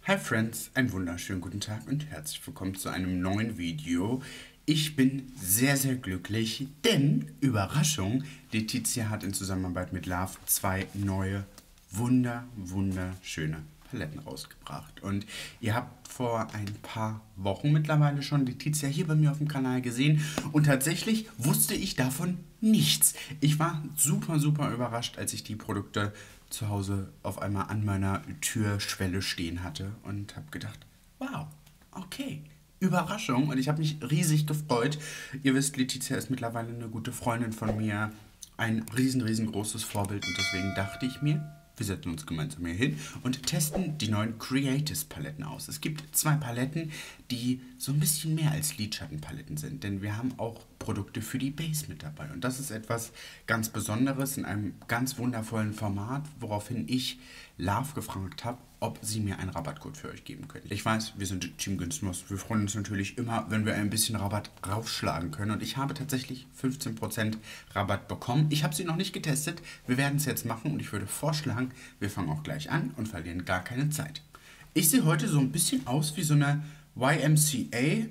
Hi Friends, einen wunderschönen guten Tag und herzlich willkommen zu einem neuen Video. Ich bin sehr, sehr glücklich, denn, Überraschung, Letizia hat in Zusammenarbeit mit Love zwei neue, wunderschöne Paletten rausgebracht. Und ihr habt vor ein paar Wochen mittlerweile schon Letizia hier bei mir auf dem Kanal gesehen und tatsächlich wusste ich davon nichts. Ich war super überrascht, als ich die Produkte zu Hause auf einmal an meiner Türschwelle stehen hatte und habe gedacht, wow, okay, Überraschung. Und ich habe mich riesig gefreut. Ihr wisst, Letizia ist mittlerweile eine gute Freundin von mir, ein riesengroßes Vorbild und deswegen dachte ich mir, wir setzen uns gemeinsam hier hin und testen die neuen Creators Paletten aus. Es gibt zwei Paletten, die so ein bisschen mehr als Lidschattenpaletten sind, denn wir haben auch Produkte für die Base mit dabei. Und das ist etwas ganz Besonderes in einem ganz wundervollen Format, woraufhin ich Love gefragt habe, ob sie mir einen Rabattcode für euch geben können. Ich weiß, wir sind Team Günstnuss. Wir freuen uns natürlich immer, wenn wir ein bisschen Rabatt rausschlagen können. Und ich habe tatsächlich 15% Rabatt bekommen. Ich habe sie noch nicht getestet. Wir werden es jetzt machen und ich würde vorschlagen, wir fangen auch gleich an und verlieren gar keine Zeit. Ich sehe heute so ein bisschen aus wie so eine YMCA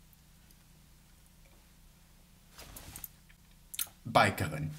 Bikerin.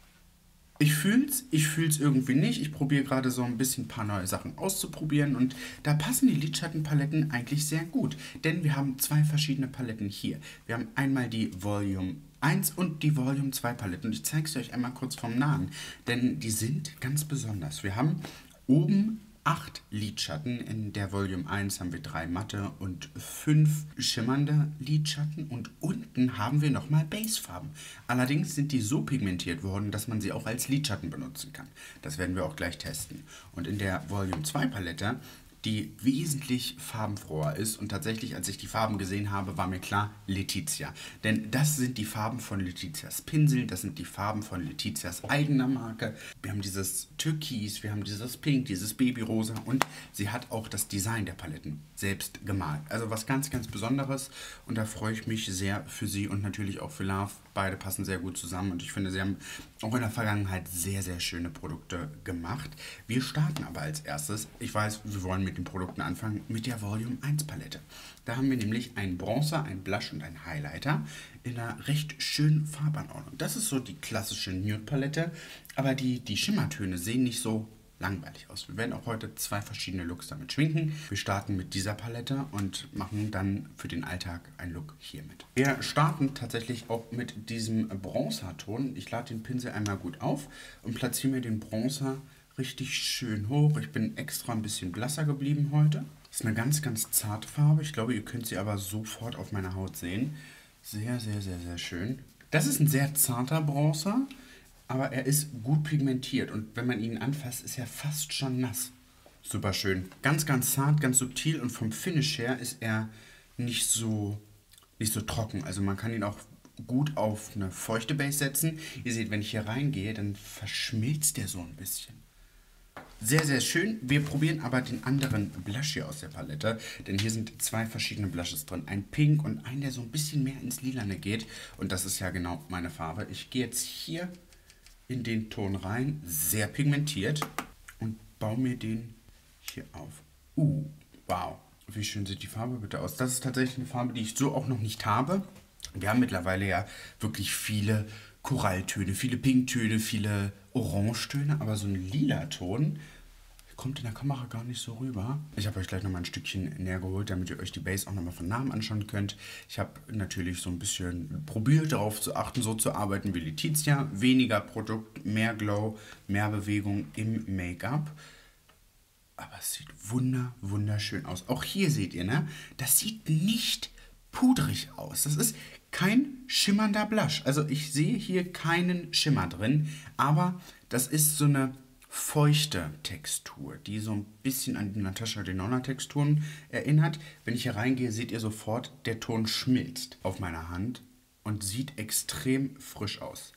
Ich fühl's irgendwie nicht. Ich probiere gerade so ein bisschen ein paar neue Sachen auszuprobieren und da passen die Lidschattenpaletten eigentlich sehr gut, denn wir haben zwei verschiedene Paletten hier. Wir haben einmal die Volume 1 und die Volume 2 Paletten und ich zeige es euch einmal kurz vom Nahen, denn die sind ganz besonders. Wir haben oben 8 Lidschatten. In der Volume 1 haben wir 3 matte und 5 schimmernde Lidschatten und unten haben wir nochmal Basefarben. Allerdings sind die so pigmentiert worden, dass man sie auch als Lidschatten benutzen kann. Das werden wir auch gleich testen. Und in der Volume 2 Palette, die wesentlich farbenfroher ist und tatsächlich, als ich die Farben gesehen habe, war mir klar, Letizia. Denn das sind die Farben von Letizias Pinsel, das sind die Farben von Letizias eigener Marke. Wir haben dieses Türkis, wir haben dieses Pink, dieses Babyrosa und sie hat auch das Design der Paletten selbst gemalt. Also was ganz Besonderes und da freue ich mich sehr für sie und natürlich auch für Love. Beide passen sehr gut zusammen und ich finde, sie haben auch in der Vergangenheit sehr schöne Produkte gemacht. Wir starten aber als erstes, ich weiß, wir wollen mit den Produkten anfangen, mit der Volume 1 Palette. Da haben wir nämlich einen Bronzer, einen Blush und einen Highlighter in einer recht schönen Farbanordnung. Das ist so die klassische Nude Palette, aber die Schimmertöne sehen nicht so langweilig aus. Wir werden auch heute zwei verschiedene Looks damit schminken. Wir starten mit dieser Palette und machen dann für den Alltag einen Look hiermit. Wir starten tatsächlich auch mit diesem Bronzerton. Ich lade den Pinsel einmal gut auf und platziere mir den Bronzer richtig schön hoch. Ich bin extra ein bisschen blasser geblieben heute. Das ist eine ganz zarte Farbe. Ich glaube, ihr könnt sie aber sofort auf meiner Haut sehen. Sehr schön. Das ist ein sehr zarter Bronzer, aber er ist gut pigmentiert und wenn man ihn anfasst, ist er fast schon nass. Super schön. Ganz zart, ganz subtil und vom Finish her ist er nicht so trocken. Also man kann ihn auch gut auf eine feuchte Base setzen. Ihr seht, wenn ich hier reingehe, dann verschmilzt der so ein bisschen. Sehr schön. Wir probieren aber den anderen Blush hier aus der Palette, denn hier sind zwei verschiedene Blushes drin. Ein Pink und ein, der so ein bisschen mehr ins Lilane geht und das ist ja genau meine Farbe. Ich gehe jetzt hier in den Ton rein, sehr pigmentiert und baue mir den hier auf. Wow, wie schön sieht die Farbe bitte aus. Das ist tatsächlich eine Farbe, die ich so auch noch nicht habe. Wir haben mittlerweile ja wirklich viele Koralltöne, viele Pinktöne, viele Orangetöne, aber so ein lila Ton kommt in der Kamera gar nicht so rüber. Ich habe euch gleich nochmal ein Stückchen näher geholt, damit ihr euch die Base auch nochmal von Namen anschauen könnt. Ich habe natürlich so ein bisschen probiert, darauf zu achten, so zu arbeiten wie Letizia. Weniger Produkt, mehr Glow, mehr Bewegung im Make-up. Aber es sieht wunderschön aus. Auch hier seht ihr, ne? Das sieht nicht pudrig aus. Das ist kein schimmernder Blush. Also ich sehe hier keinen Schimmer drin, aber das ist so eine feuchte Textur, die so ein bisschen an die Natasha Denona Texturen erinnert. Wenn ich hier reingehe, seht ihr sofort, der Ton schmilzt auf meiner Hand und sieht extrem frisch aus.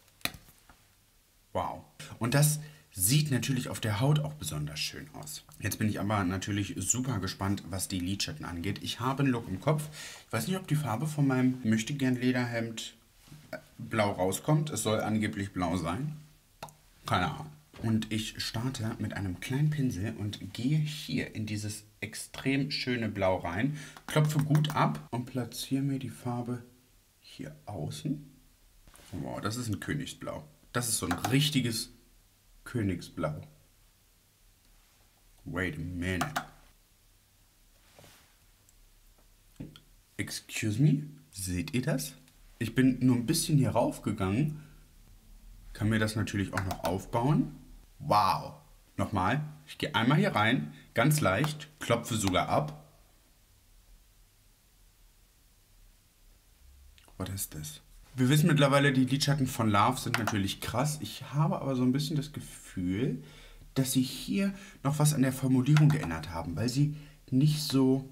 Wow. Und das sieht natürlich auf der Haut auch besonders schön aus. Jetzt bin ich aber natürlich super gespannt, was die Lidschatten angeht. Ich habe einen Look im Kopf. Ich weiß nicht, ob die Farbe von meinem Möchtegern-Lederhemd blau rauskommt. Es soll angeblich blau sein. Keine Ahnung. Und ich starte mit einem kleinen Pinsel und gehe hier in dieses extrem schöne Blau rein, klopfe gut ab und platziere mir die Farbe hier außen. Wow, das ist ein Königsblau. Das ist so ein richtiges Königsblau. Wait a minute. Excuse me? Seht ihr das? Ich bin nur ein bisschen hier raufgegangen. Kann mir das natürlich auch noch aufbauen. Wow. Nochmal. Ich gehe einmal hier rein, ganz leicht, klopfe sogar ab. Was ist das? Wir wissen mittlerweile, die Lidschatten von Love sind natürlich krass. Ich habe aber so ein bisschen das Gefühl, dass sie hier noch was an der Formulierung geändert haben, weil sie nicht so...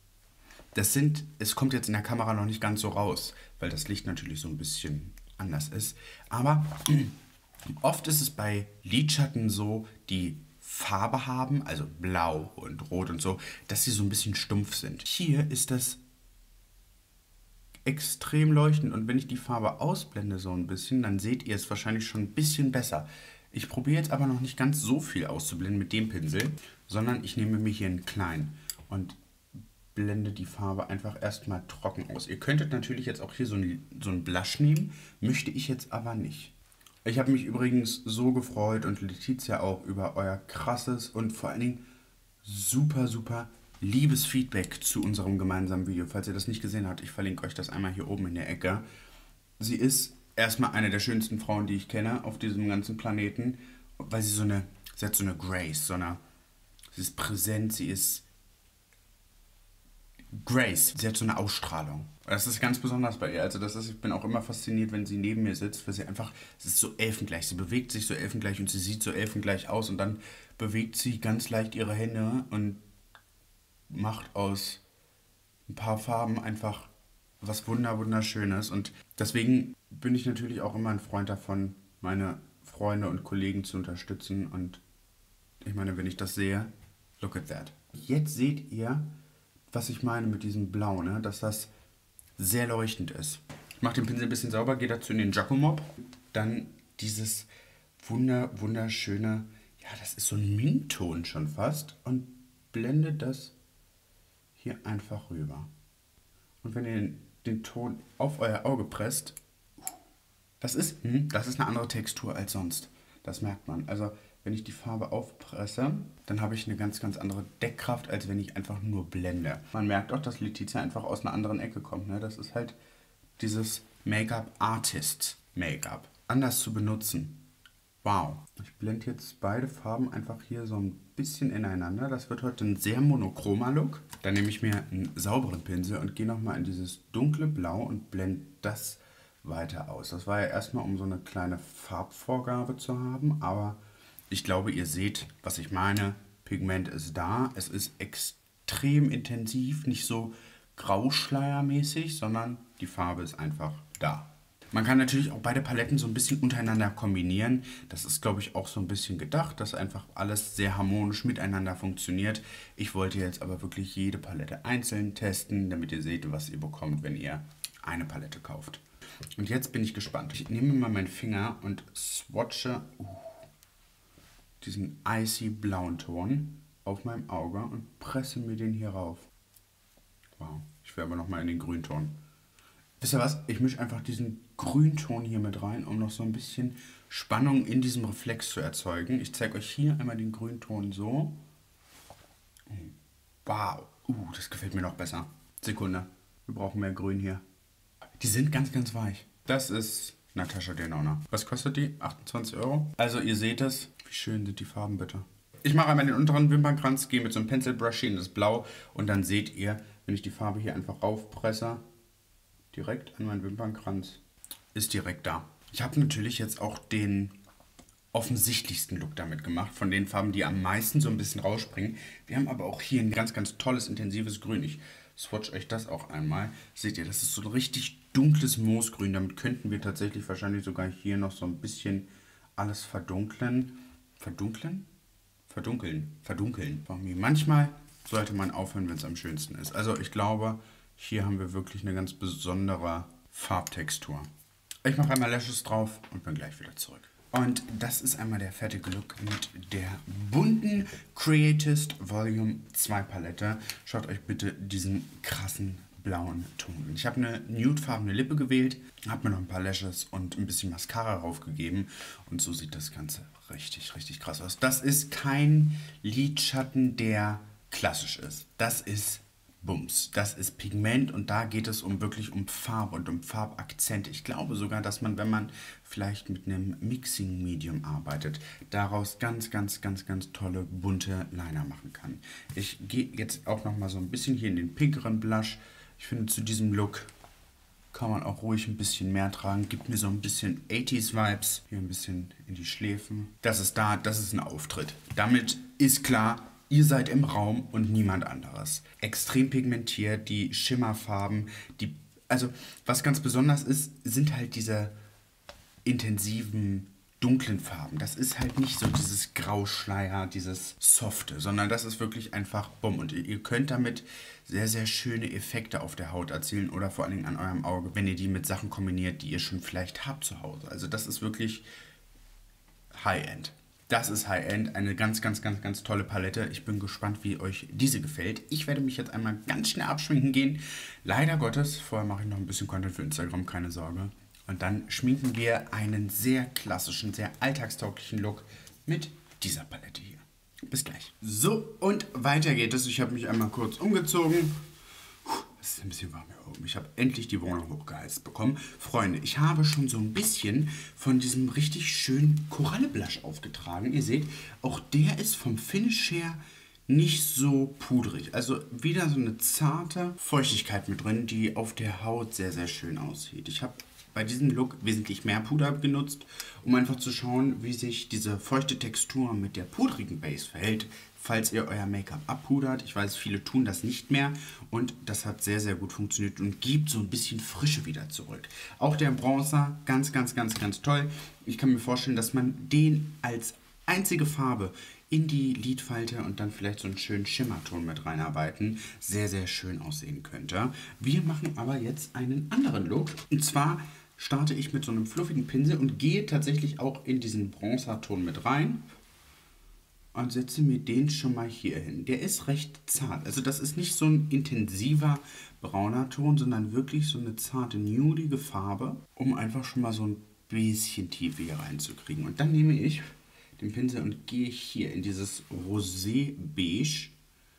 es kommt jetzt in der Kamera noch nicht ganz so raus, weil das Licht natürlich so ein bisschen anders ist. Aber oft ist es bei Lidschatten so, die Farbe haben, also blau und rot und so, dass sie so ein bisschen stumpf sind. Hier ist das extrem leuchtend und wenn ich die Farbe ausblende so ein bisschen, dann seht ihr es wahrscheinlich schon ein bisschen besser. Ich probiere jetzt aber noch nicht ganz so viel auszublenden mit dem Pinsel, sondern ich nehme mir hier einen kleinen und blende die Farbe einfach erstmal trocken aus. Ihr könntet natürlich jetzt auch hier so einen Blush nehmen, möchte ich jetzt aber nicht. Ich habe mich übrigens so gefreut und Letizia auch über euer krasses und vor allen Dingen super, super liebes Feedback zu unserem gemeinsamen Video. Falls ihr das nicht gesehen habt, ich verlinke euch das einmal hier oben in der Ecke. Sie ist erstmal eine der schönsten Frauen, die ich kenne auf diesem ganzen Planeten, weil sie hat so eine Grace, sie ist präsent, sie ist Grace. Sie hat so eine Ausstrahlung. Das ist ganz besonders bei ihr. Also ich bin auch immer fasziniert, wenn sie neben mir sitzt, weil sie ist so elfengleich. Sie bewegt sich so elfengleich und sie sieht so elfengleich aus und dann bewegt sie ganz leicht ihre Hände und macht aus ein paar Farben einfach was wunderschönes. Und deswegen bin ich natürlich auch immer ein Freund davon, meine Freunde und Kollegen zu unterstützen. Und ich meine, wenn ich das sehe, look at that. Jetzt seht ihr, was ich meine mit diesem Blau, ne? Dass das sehr leuchtend ist. Ich mache den Pinsel ein bisschen sauber, gehe dazu in den Giacomo. Dann dieses wunderschöne, ja, das ist so ein Mintton schon fast. Und blende das hier einfach rüber. Und wenn ihr den Ton auf euer Auge presst, das ist eine andere Textur als sonst. Das merkt man. Also wenn ich die Farbe aufpresse, dann habe ich eine ganz andere Deckkraft, als wenn ich einfach nur blende. Man merkt auch, dass Letizia einfach aus einer anderen Ecke kommt. Ne? Das ist halt dieses Make-up-Artist-Make-up. Anders zu benutzen. Wow. Ich blende jetzt beide Farben einfach hier so ein bisschen ineinander. Das wird heute ein sehr monochromer Look. Dann nehme ich mir einen sauberen Pinsel und gehe nochmal in dieses dunkle Blau und blende das weiter aus. Das war ja erstmal, um so eine kleine Farbvorgabe zu haben, aber ich glaube, ihr seht, was ich meine. Pigment ist da. Es ist extrem intensiv, nicht so grauschleiermäßig, sondern die Farbe ist einfach da. Man kann natürlich auch beide Paletten so ein bisschen untereinander kombinieren. Das ist, glaube ich, auch so ein bisschen gedacht, dass einfach alles sehr harmonisch miteinander funktioniert. Ich wollte jetzt aber wirklich jede Palette einzeln testen, damit ihr seht, was ihr bekommt, wenn ihr eine Palette kauft. Und jetzt bin ich gespannt. Ich nehme mal meinen Finger und swatche diesen icy blauen Ton auf meinem Auge und presse mir den hier rauf. Wow, ich will aber nochmal in den Grünton. Wisst ihr was? Ich mische einfach diesen Grünton hier mit rein, um noch so ein bisschen Spannung in diesem Reflex zu erzeugen. Ich zeige euch hier einmal den Grünton so. Wow, das gefällt mir noch besser. Sekunde, wir brauchen mehr Grün hier. Die sind ganz weich. Das ist Natasha Denona. Was kostet die? 28 Euro. Also ihr seht es. Wie schön sind die Farben bitte. Ich mache einmal den unteren Wimpernkranz, gehe mit so einem Pencil Brush in das Blau und dann seht ihr, wenn ich die Farbe hier einfach raufpresse, direkt an meinen Wimpernkranz, ist direkt da. Ich habe natürlich jetzt auch den offensichtlichsten Look damit gemacht, von den Farben, die am meisten so ein bisschen rausspringen. Wir haben aber auch hier ein ganz tolles, intensives Grün. Ich swatch euch das auch einmal. Seht ihr, das ist so ein richtig dunkles Moosgrün. Damit könnten wir tatsächlich wahrscheinlich sogar hier noch so ein bisschen alles verdunkeln. Verdunkeln. Manchmal sollte man aufhören, wenn es am schönsten ist. Also ich glaube, hier haben wir wirklich eine ganz besondere Farbtextur. Ich mache einmal Lashes drauf und bin gleich wieder zurück. Und das ist einmal der fertige Look mit der bunten Creatist Volume 2 Palette. Schaut euch bitte diesen krassen blauen Ton an. Ich habe eine nudefarbene Lippe gewählt, habe mir noch ein paar Lashes und ein bisschen Mascara draufgegeben. Und so sieht das Ganze richtig, richtig krass aus. Das ist kein Lidschatten, der klassisch ist. Das ist Bums. Das ist Pigment und da geht es wirklich um Farbe und um Farbakzente. Ich glaube sogar, dass man, wenn man vielleicht mit einem Mixing Medium arbeitet, daraus ganz, ganz, ganz, ganz tolle bunte Liner machen kann. Ich gehe jetzt auch noch mal so ein bisschen hier in den pinkeren Blush. Ich finde, zu diesem Look kann man auch ruhig ein bisschen mehr tragen. Gibt mir so ein bisschen 80s Vibes. Hier ein bisschen in die Schläfen. Das ist ein Auftritt. Damit ist klar, ihr seid im Raum und niemand anderes. Extrem pigmentiert, die Schimmerfarben, also was ganz besonders ist, sind halt diese intensiven, dunklen Farben. Das ist halt nicht so dieses Grauschleier, dieses Softe, sondern das ist wirklich einfach bumm. Und ihr könnt damit sehr, sehr schöne Effekte auf der Haut erzielen oder vor allen Dingen an eurem Auge, wenn ihr die mit Sachen kombiniert, die ihr schon vielleicht habt zu Hause. Also das ist wirklich High-End. Das ist High-End, eine ganz, ganz, ganz, ganz tolle Palette. Ich bin gespannt, wie euch diese gefällt. Ich werde mich jetzt einmal ganz schnell abschminken gehen. Leider Gottes, vorher mache ich noch ein bisschen Content für Instagram, keine Sorge. Und dann schminken wir einen sehr klassischen, sehr alltagstauglichen Look mit dieser Palette hier. Bis gleich. So, und weiter geht es. Ich habe mich einmal kurz umgezogen. Es ist ein bisschen warm hier oben. Ich habe endlich die Wohnung hochgeheizt bekommen. Freunde, ich habe schon so ein bisschen von diesem richtig schönen Koralle-Blush aufgetragen. Ihr seht, auch der ist vom Finish her nicht so pudrig. Also wieder so eine zarte Feuchtigkeit mit drin, die auf der Haut sehr, sehr schön aussieht. Ich habe bei diesem Look wesentlich mehr Puder genutzt, um einfach zu schauen, wie sich diese feuchte Textur mit der pudrigen Base verhält, falls ihr euer Make-up abpudert. Ich weiß, viele tun das nicht mehr und das hat sehr, sehr gut funktioniert und gibt so ein bisschen Frische wieder zurück. Auch der Bronzer, ganz, ganz, ganz, ganz toll. Ich kann mir vorstellen, dass man den als einzige Farbe in die Lidfalte und dann vielleicht so einen schönen Schimmerton mit reinarbeiten, sehr, sehr schön aussehen könnte. Wir machen aber jetzt einen anderen Look und zwar starte ich mit so einem fluffigen Pinsel und gehe tatsächlich auch in diesen Bronzerton mit rein und setze mir den schon mal hier hin. Der ist recht zart, also das ist nicht so ein intensiver brauner Ton, sondern wirklich so eine zarte, nudige Farbe, um einfach schon mal so ein bisschen Tiefe hier reinzukriegen. Und dann nehme ich den Pinsel und gehe hier in dieses Rosé-Beige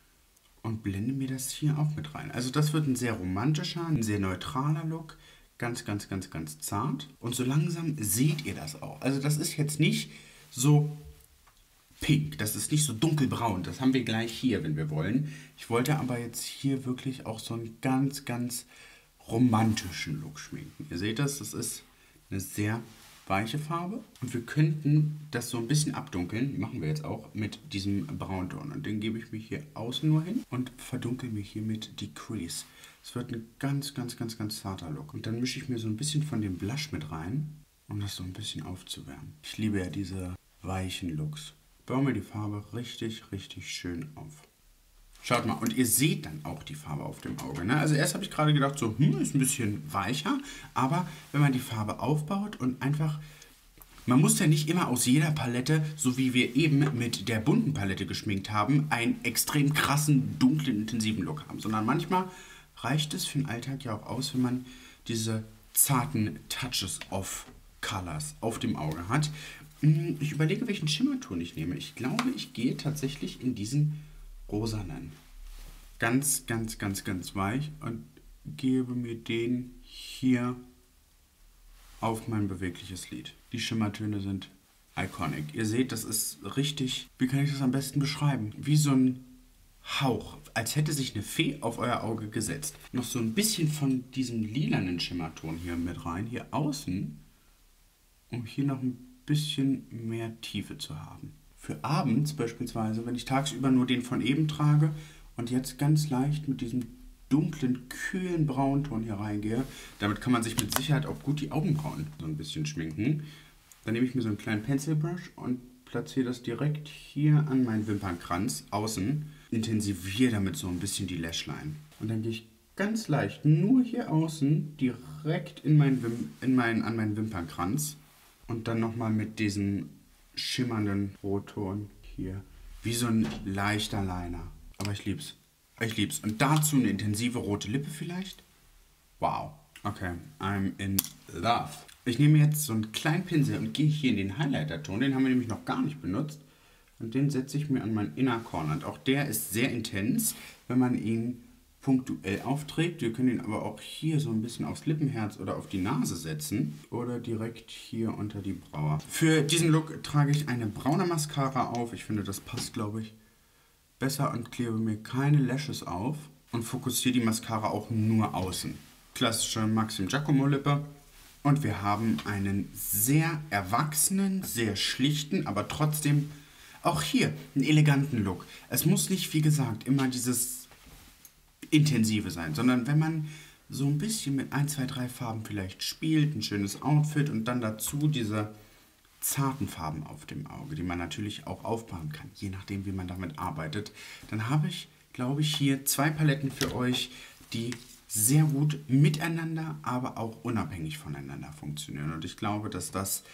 und blende mir das hier auch mit rein. Also das wird ein sehr romantischer, ein sehr neutraler Look. Ganz, ganz, ganz, ganz zart. Und so langsam seht ihr das auch. Also das ist jetzt nicht so pink, das ist nicht so dunkelbraun. Das haben wir gleich hier, wenn wir wollen. Ich wollte aber jetzt hier wirklich auch so einen ganz, ganz romantischen Look schminken. Ihr seht das, das ist eine sehr weiche Farbe. Und wir könnten das so ein bisschen abdunkeln, machen wir jetzt auch, mit diesem Braunton. Und den gebe ich mir hier außen nur hin und verdunkel mir hiermit die Crease. Es wird ein ganz, ganz, ganz, ganz zarter Look. Und dann mische ich mir so ein bisschen von dem Blush mit rein, um das so ein bisschen aufzuwärmen. Ich liebe ja diese weichen Looks. Baue mir die Farbe richtig, richtig schön auf. Schaut mal, und ihr seht dann auch die Farbe auf dem Auge. Ne? Also erst habe ich gerade gedacht, so, ist ein bisschen weicher. Aber wenn man die Farbe aufbaut und einfach... Man muss ja nicht immer aus jeder Palette, so wie wir eben mit der bunten Palette geschminkt haben, einen extrem krassen, dunklen, intensiven Look haben. Sondern manchmal reicht es für den Alltag ja auch aus, wenn man diese zarten Touches of Colors auf dem Auge hat. Ich überlege, welchen Schimmerton ich nehme. Ich glaube, ich gehe tatsächlich in diesen rosanen. Ganz, ganz, ganz, ganz weich und gebe mir den hier auf mein bewegliches Lid. Die Schimmertöne sind iconic. Ihr seht, das ist richtig, wie kann ich das am besten beschreiben? Wie so ein Hauch, als hätte sich eine Fee auf euer Auge gesetzt. Noch so ein bisschen von diesem lilanen Schimmerton hier mit rein, hier außen, um hier noch ein bisschen mehr Tiefe zu haben. Für abends beispielsweise, wenn ich tagsüber nur den von eben trage und jetzt ganz leicht mit diesem dunklen, kühlen Braunton hier reingehe, damit kann man sich mit Sicherheit auch gut die Augenbrauen so ein bisschen schminken. Dann nehme ich mir so einen kleinen Pencilbrush und platziere das direkt hier an meinen Wimpernkranz außen. Intensiviere damit so ein bisschen die Lashline. Und dann gehe ich ganz leicht nur hier außen direkt an meinen Wimpernkranz Und dann nochmal mit diesem schimmernden Rotton hier. Wie so ein leichter Liner. Aber ich lieb's. Ich lieb's. Und dazu eine intensive rote Lippe vielleicht? Wow. Okay, I'm in love. Ich nehme jetzt so einen kleinen Pinsel und gehe hier in den Highlighter-Ton. Den haben wir nämlich noch gar nicht benutzt. Und den setze ich mir an meinen Inner Corner. Und auch der ist sehr intens, wenn man ihn punktuell aufträgt. Wir können ihn aber auch hier so ein bisschen aufs Lippenherz oder auf die Nase setzen. Oder direkt hier unter die Braue. Für diesen Look trage ich eine braune Mascara auf. Ich finde, das passt, glaube ich, besser und klebe mir keine Lashes auf. Und fokussiere die Mascara auch nur außen. Klassische Maxim Giacomo Lippe. Und wir haben einen sehr erwachsenen, sehr schlichten, aber trotzdem auch hier einen eleganten Look. Es muss nicht, wie gesagt, immer dieses Intensive sein, sondern wenn man so ein bisschen mit 1, 2, 3 Farben vielleicht spielt, ein schönes Outfit und dann dazu diese zarten Farben auf dem Auge, die man natürlich auch aufbauen kann, je nachdem, wie man damit arbeitet, dann habe ich, glaube ich, hier 2 Paletten für euch, die sehr gut miteinander, aber auch unabhängig voneinander funktionieren. Und ich glaube, dass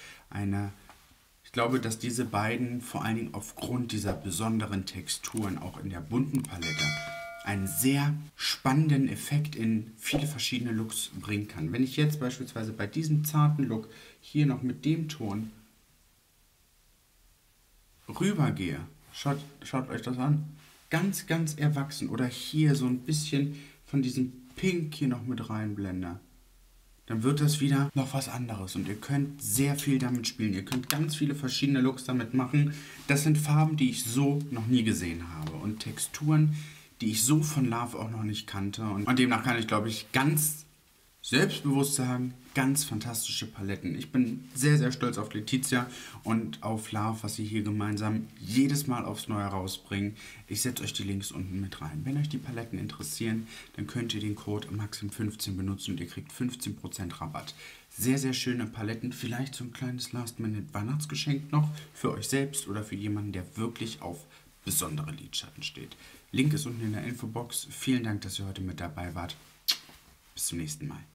diese beiden vor allen Dingen aufgrund dieser besonderen Texturen auch in der bunten Palette einen sehr spannenden Effekt in viele verschiedene Looks bringen kann. Wenn ich jetzt beispielsweise bei diesem zarten Look hier noch mit dem Ton rübergehe, schaut euch das an, ganz, ganz erwachsen oder hier so ein bisschen von diesem Pink hier noch mit reinblende, dann wird das wieder noch was anderes und ihr könnt sehr viel damit spielen. Ihr könnt ganz viele verschiedene Looks damit machen. Das sind Farben, die ich so noch nie gesehen habe und Texturen, die ich so von Love auch noch nicht kannte. Und demnach kann ich, glaube ich, ganz selbstbewusst sagen, ganz fantastische Paletten. Ich bin sehr, sehr stolz auf Letizia und auf Love, was sie hier gemeinsam jedes Mal aufs Neue rausbringen. Ich setze euch die Links unten mit rein. Wenn euch die Paletten interessieren, dann könnt ihr den Code Maxim15 benutzen und ihr kriegt 15% Rabatt. Sehr, sehr schöne Paletten. Vielleicht so ein kleines Last-Minute-Weihnachtsgeschenk noch für euch selbst oder für jemanden, der wirklich auf besondere Lidschatten steht. Link ist unten in der Infobox. Vielen Dank, dass ihr heute mit dabei wart. Bis zum nächsten Mal.